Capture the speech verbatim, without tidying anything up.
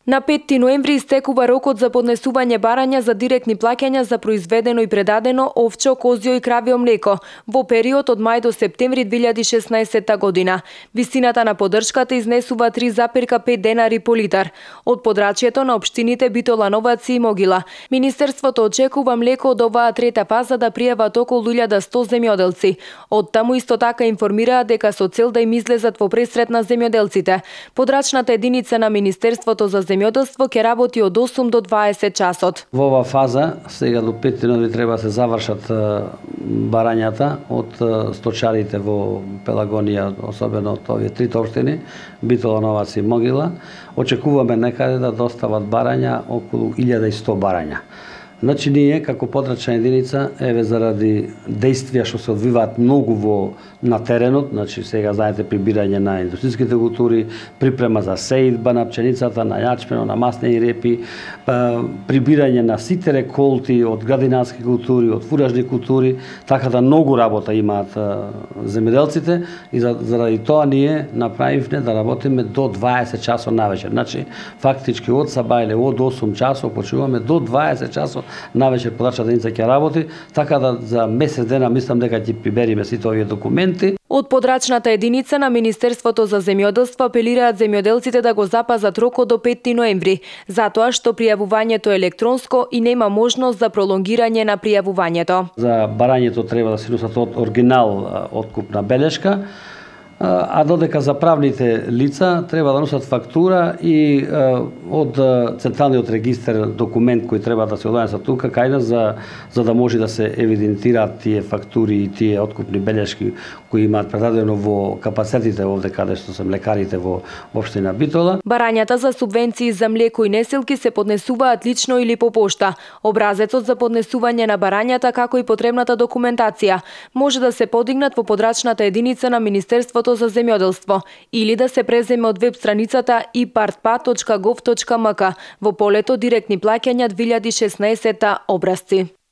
На петти ноември истекува рокот за поднесување барања за директни плаќања за произведено и предадено овчо, козјо и кравјо млеко во период од мај до септември две илјади и шеснаесетта година. Висината на поддршката изнесува три зарез пет денари по литар. Од подрачјето на општините Битола, Новаци и Могила, Министерството очекува млеко од оваа трета фаза да пријават околу илјада и сто земјоделци. Од таму исто така информираат дека со цел да им излезат во пресрет на земјоделците, подрачната единица на Министерството за земјоделство ќе работи од осум до дваесет часот. Во оваа фаза, сега до петти ноември треба да се завршат барањата од сточарите во Пелагонија, особено од овие трите општини, Битола, Новаци и Могила. Очекуваме некаде да достават барања околу илјада и сто барања. Значи ние како подрачна единица, еве заради действија што се одвиваат многу во на теренот, значи сега знаете прибирање на индустријските култури, припрема за сеидба на пченицата, на јачмено, на маснени репи, прибирање на сите реколти од градинарски култури, од фуражни култури, така да многу работа имаат земјоделците и заради тоа ние направивме да работиме до дваесет часот навечер. Значи фактички од сабајле од осум часот почнуваме до дваесет часот навечер подрачната единица ќе работи, така да за месец дена мислам дека ќе прибериме сите овие документи. Од подрачната единица на Министерството за земјоделство апелираат земјоделците да го запазат рокот до петти ноември, затоа што пријавувањето е електронско и нема можност за пролонгирање на пријавувањето. За барањето треба да се носат од оригинал откупна белешка, а додека за правните лица треба да носат фактура и од Централниот регистар документ кој треба да се однесе тука кај нас за за да може да се евидентираат тие фактури и тие откупни белешки кои имаат предадено во капацитетите овде каде што се млекарите во општина Битола. Барањата за субвенции за млеко и неселки се поднесуваат лично или по пошта. Образецот за поднесување на барањата како и потребната документација може да се подигнат во подрачната единица на Министерството за земјоделство или да се преземе од веб страницата и партпа точка гов точка мк во полето директни плаќања две илјади и шеснаесетта образци.